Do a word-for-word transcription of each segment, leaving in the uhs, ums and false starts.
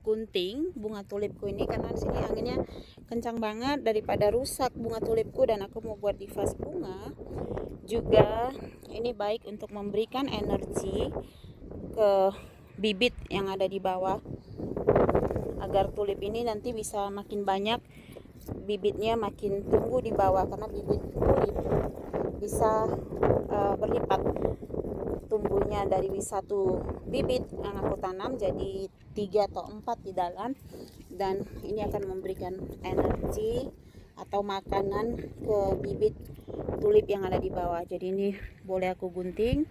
gunting bunga tulipku ini karena di sini anginnya kencang banget. Daripada rusak bunga tulipku dan aku mau buat di vas bunga, juga ini baik untuk memberikan energi ke bibit yang ada di bawah, agar tulip ini nanti bisa makin banyak bibitnya, makin tumbuh di bawah, karena bibit tulip bisa uh, berlipat tumbuhnya dari satu bibit yang aku tanam jadi tiga atau empat di dalam, dan ini akan memberikan energi atau makanan ke bibit tulip yang ada di bawah. Jadi ini boleh aku gunting.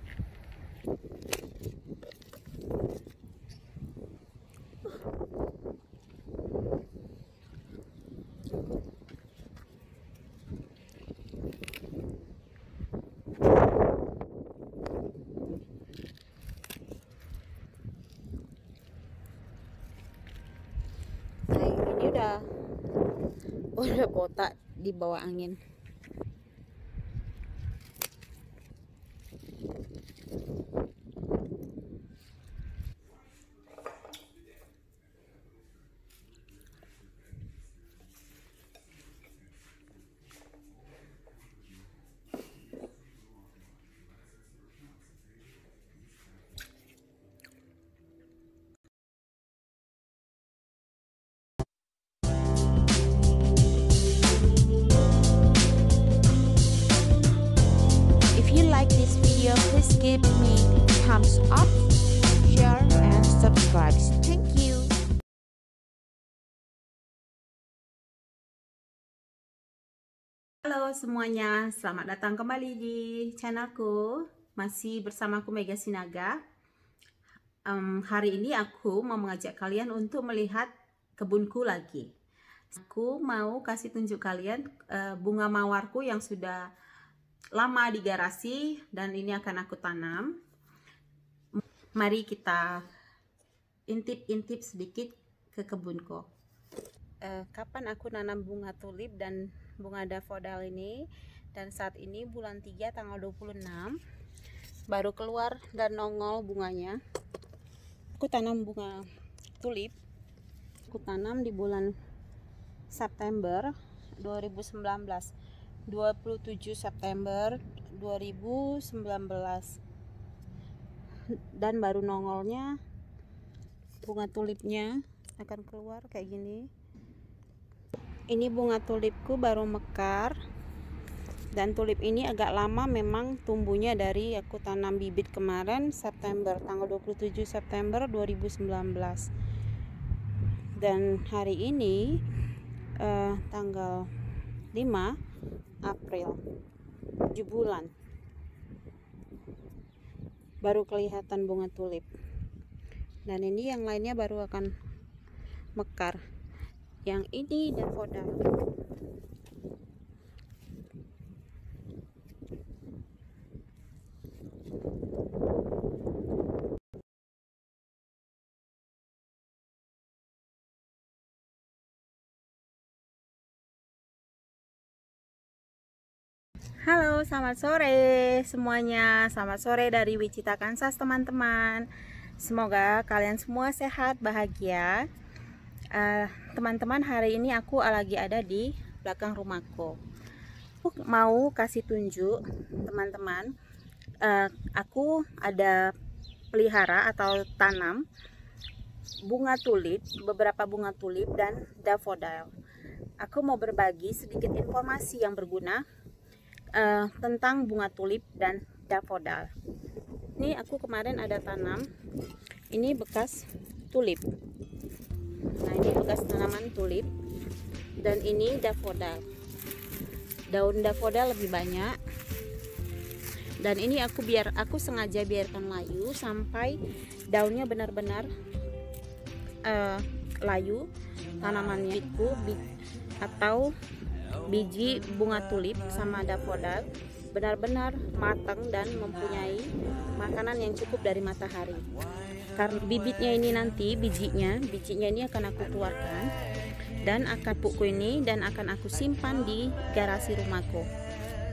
Udah udah botak di bawah angin. Please give me thumbs up, share, and subscribe. Thank you. Halo semuanya, selamat datang kembali di channelku. Masih bersama aku Mega Sinaga. um, Hari ini aku mau mengajak kalian untuk melihat kebunku lagi. Aku mau kasih tunjuk kalian uh, bunga mawarku yang sudah lama di garasi dan ini akan aku tanam. Mari kita intip-intip sedikit ke kebunku. Uh, kapan aku nanam bunga tulip dan bunga daffodil ini, dan saat ini bulan tiga tanggal dua puluh enam baru keluar dan nongol bunganya. Aku tanam bunga tulip, aku tanam di bulan September dua ribu sembilan belas, dua puluh tujuh September dua ribu sembilan belas, dan baru nongolnya bunga tulipnya akan keluar kayak gini. Ini bunga tulipku baru mekar, dan tulip ini agak lama memang tumbuhnya dari aku tanam bibit kemarin September, tanggal dua puluh tujuh September dua ribu sembilan belas, dan hari ini eh, tanggal lima April, tujuh bulan baru kelihatan bunga tulip, dan ini yang lainnya baru akan mekar. Yang ini daffodil. Halo, selamat sore semuanya. Selamat sore dari Wichita, Kansas, teman-teman. Semoga kalian semua sehat, bahagia. Teman-teman, uh, hari ini aku lagi ada di belakang rumahku. Aku mau kasih tunjuk, teman-teman. Uh, aku ada pelihara atau tanam bunga tulip, beberapa bunga tulip dan daffodil. Aku mau berbagi sedikit informasi yang berguna Uh, tentang bunga tulip dan daffodil. Ini aku kemarin ada tanam, ini bekas tulip. Nah, ini bekas tanaman tulip, dan ini daffodil. Daun daffodil lebih banyak, dan ini aku biar aku sengaja biarkan layu sampai daunnya benar-benar uh, layu tanamannya itu, atau biji bunga tulip sama daffodil benar-benar matang dan mempunyai makanan yang cukup dari matahari. Karena bibitnya ini nanti bijinya, bijinya ini akan aku keluarkan dan akan pupuk ini dan akan aku simpan di garasi rumahku.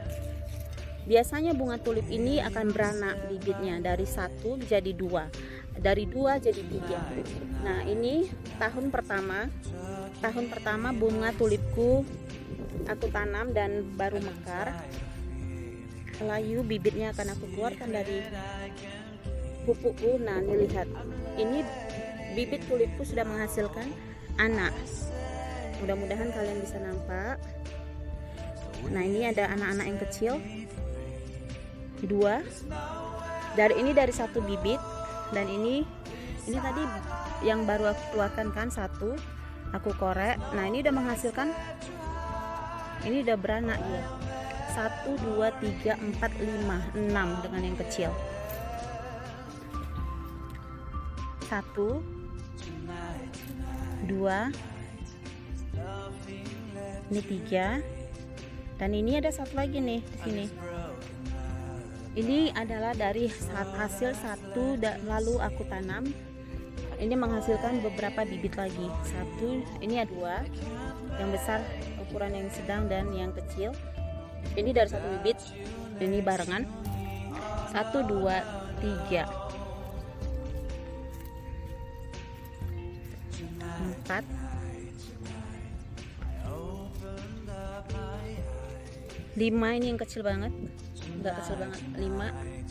Biasanya bunga tulip ini akan beranak bibitnya dari satu jadi dua, dari dua jadi tiga. Nah, ini tahun pertama. Tahun pertama bunga tulipku aku tanam dan baru mekar. Layu bibitnya akan aku keluarkan dari pupukku. Nah, ini lihat. Ini bibit tulipku sudah menghasilkan anak. Mudah-mudahan kalian bisa nampak. Nah, ini ada anak-anak yang kecil. Dua. Dari ini dari satu bibit, dan ini ini tadi yang baru aku keluarkan kan satu. Aku korek. Nah, ini udah menghasilkan. Ini udah beranak ya. Satu, dua, tiga, empat, lima, enam dengan yang kecil. Satu, dua, ini tiga, dan ini ada satu lagi nih di sini. Ini adalah dari hasil satu lalu aku tanam. Ini menghasilkan beberapa bibit lagi. Satu, ini ada dua, yang besar ukuran yang sedang dan yang kecil. Ini dari satu bibit, ini barengan. Satu, dua, tiga, empat, lima. Ini yang kecil banget, enggak kecil banget. Lima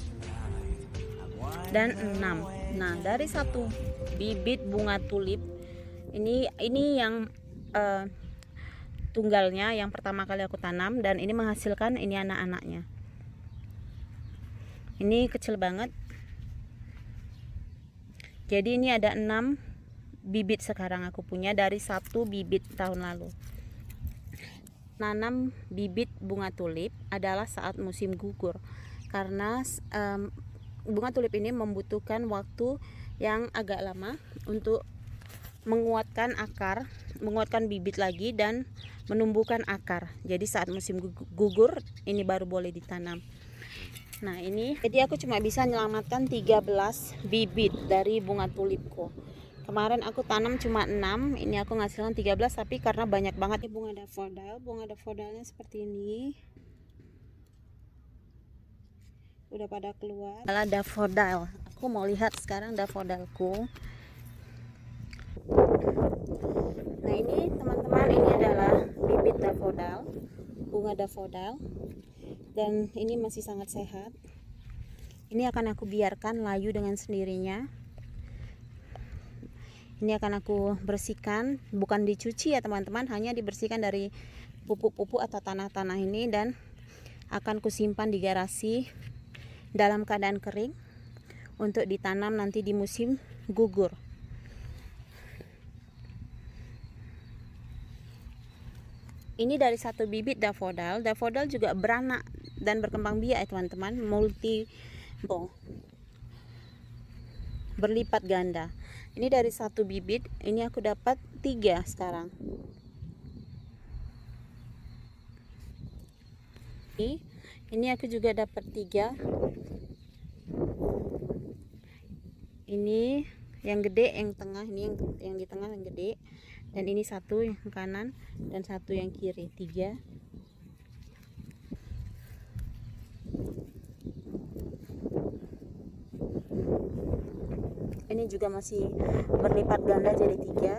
dan enam. Nah, dari satu bibit bunga tulip ini ini yang uh, tunggalnya yang pertama kali aku tanam, dan ini menghasilkan ini anak-anaknya. Ini kecil banget. Jadi ini ada enam bibit sekarang aku punya dari satu bibit tahun lalu. Nanam bibit bunga tulip adalah saat musim gugur, karena um, bunga tulip ini membutuhkan waktu yang agak lama untuk menguatkan akar, menguatkan bibit lagi dan menumbuhkan akar. Jadi saat musim gugur ini baru boleh ditanam. Nah, ini jadi aku cuma bisa menyelamatkan tiga belas bibit dari bunga tulipku. Kemarin aku tanam cuma enam, ini aku ngasilkan tiga belas, tapi karena banyak banget bunga daffodil, bunga daffodilnya seperti ini. Udah pada keluar. Adalah daffodil. Aku mau lihat sekarang daffodilku. Nah, ini teman-teman, ini adalah bibit daffodil, bunga daffodil, dan ini masih sangat sehat. Ini akan aku biarkan layu dengan sendirinya. Ini akan aku bersihkan, bukan dicuci ya teman-teman, hanya dibersihkan dari pupuk-pupuk atau tanah-tanah ini, dan akan kusimpan di garasi dalam keadaan kering untuk ditanam nanti di musim gugur. Ini dari satu bibit daffodil. Daffodil juga beranak dan berkembang biak ya teman-teman, multi bo, berlipat ganda. Ini dari satu bibit, ini aku dapat tiga sekarang. Ini, ini aku juga dapat tiga. Ini yang gede, yang tengah, ini yang yang di tengah yang gede, dan ini satu yang kanan dan satu yang kiri, tiga. Ini juga masih berlipat ganda jadi tiga.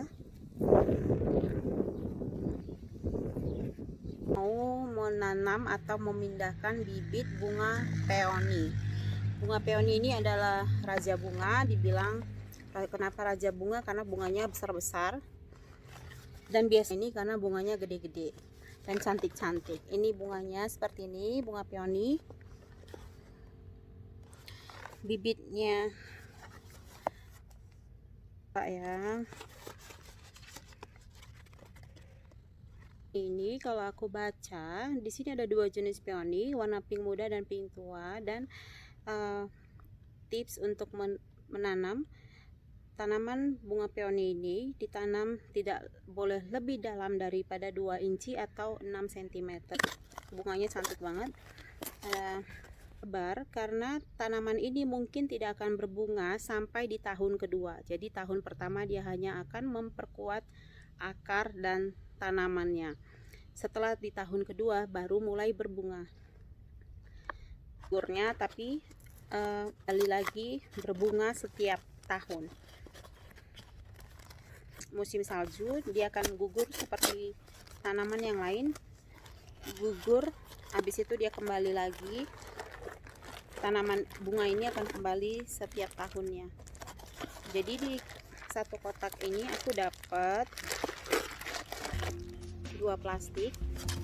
Mau menanam atau memindahkan bibit bunga peony. Bunga peony ini adalah raja bunga, dibilang kenapa raja bunga, karena bunganya besar-besar, dan biasanya ini karena bunganya gede-gede dan cantik-cantik. Ini bunganya seperti ini, bunga peony. Bibitnya Pak ya. Ini kalau aku baca di sini ada dua jenis peony, warna pink muda dan pink tua, dan uh, tips untuk men menanam tanaman bunga peony ini ditanam tidak boleh lebih dalam daripada dua inci atau enam sentimeter. Bunganya cantik banget. Uh, lebar karena tanaman ini mungkin tidak akan berbunga sampai di tahun kedua. Jadi tahun pertama dia hanya akan memperkuat akar dan tanamannya. Setelah di tahun kedua baru mulai berbunga. Gurnya tapi uh, kali lagi berbunga setiap tahun. Musim salju dia akan gugur seperti tanaman yang lain, gugur, habis itu dia kembali lagi. Tanaman bunga ini akan kembali setiap tahunnya. Jadi di satu kotak ini aku dapat dua plastik.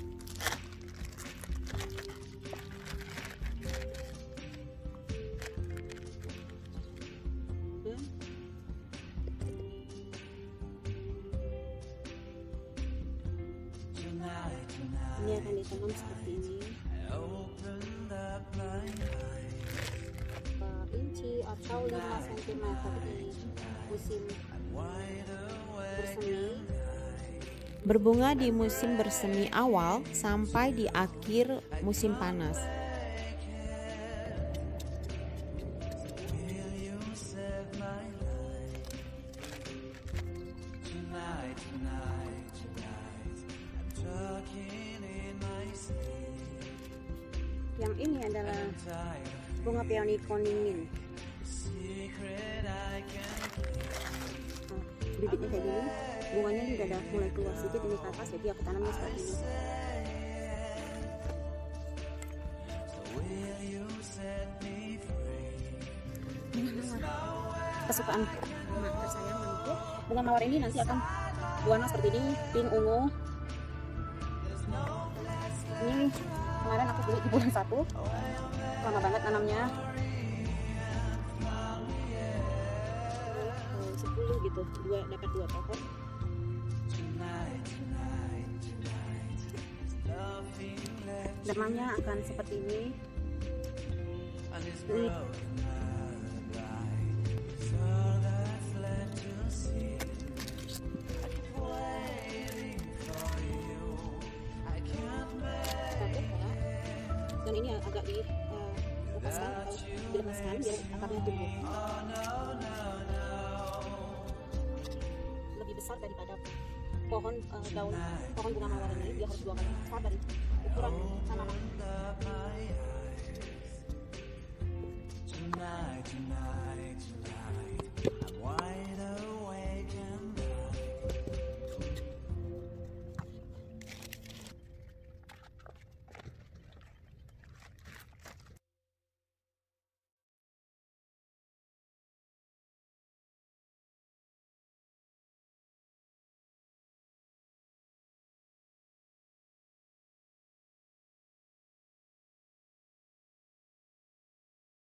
Ini akan ditanam seperti ini, berapa inci atau lima sentimeter di musim bersemi. Berbunga di musim bersemi awal sampai di akhir musim panas. Yang ini adalah bunga peony koningin. Oh, bibitnya kayak gini, bunganya ini udah ada mulai keluar sedikit ini ke atas, jadi aku tanamnya seperti ini. Kesukaan mak tersayang nanti bunga mawar ini nanti akan warna seperti ini, pink ungu. Ini kemarin aku beli di bulan satu, lama banget nanamnya, sepuluh gitu, dua dapat dua pohon. Demamnya akan seperti ini. Ini dan ini agak dilepaskan uh, atau dilepaskan biar akarnya tumbuh lebih besar daripada pohon uh, daun pohon bunga mawar ini. Dia harus dua kali besar dari ukuran tanaman.